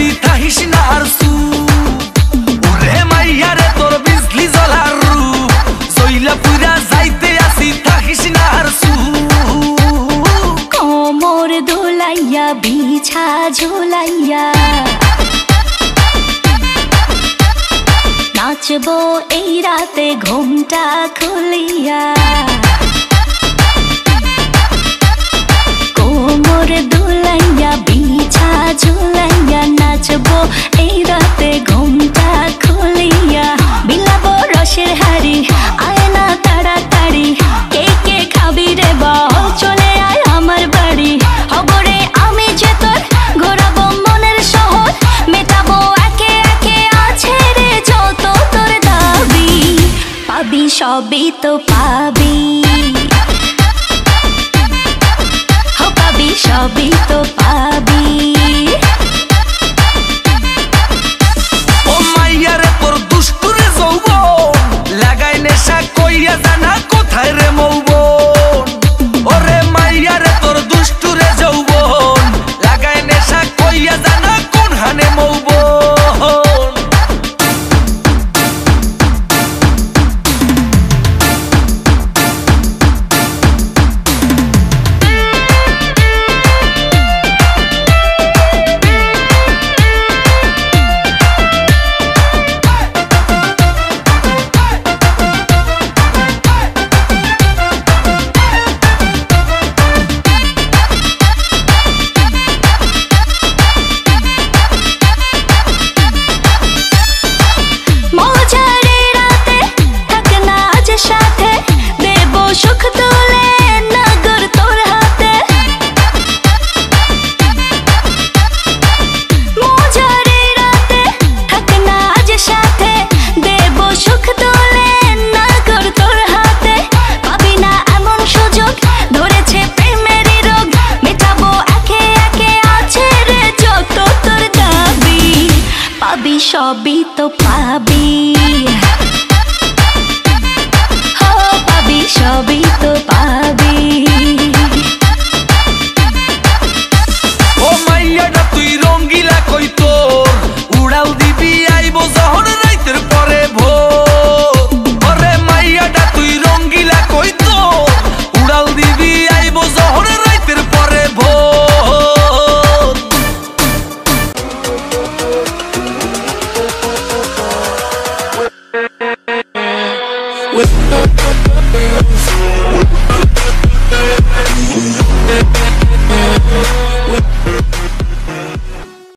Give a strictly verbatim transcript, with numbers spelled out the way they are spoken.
আসি থাকিস না আর সু ওরে মাইয়া রে তোর বিজলি জ্বলার রূপ জইলা পুরা যাইতে আসি থাকিস না আর সু কোমর দোলাইয়া বিছা ঝোলাইয়া নাচবো এই রাতে ঘুমটা খুলিয়া কোমর দোলাইয়া বিছা ঝোলাইয়া নাচবো এই রাতে ঘুমটা খুলিয়া বিলাবো রসের হাড়ি আয় না তাড়াতাড়ি কে কে খাবি রে বল চলে আয় আমার বাড়ি হবরে আমি যে তোর ঘোরাবো মনের শহর মেটাবো একে একে আছে রে যত তোর দাবি পাবি সবই তো পাবি হো পাবি সবই তো পাবি ও মাইয়া রে তোর দুষ্টুরে যৌবন লাগাই নেশা কইয়া জানা কোথায় রে মৌবন ওরে মাইয়া রে তোর দুষ্টুরে যৌবন লাগাই নেশা কইয়া জানা কোন হানে মৌবন সবই তো পাবি হো পাবি সবই তো পাবি ও মাইয়াটা তুই রঙ্গিলা কই তোর উড়াল দিবি আইবো যখন রাইতের পরে ভোর ওরে মাইয়াটা তুই রঙ্গিলা কই তোর উড়াল দিবি আইবো যখন রাইতের পরে ভোর with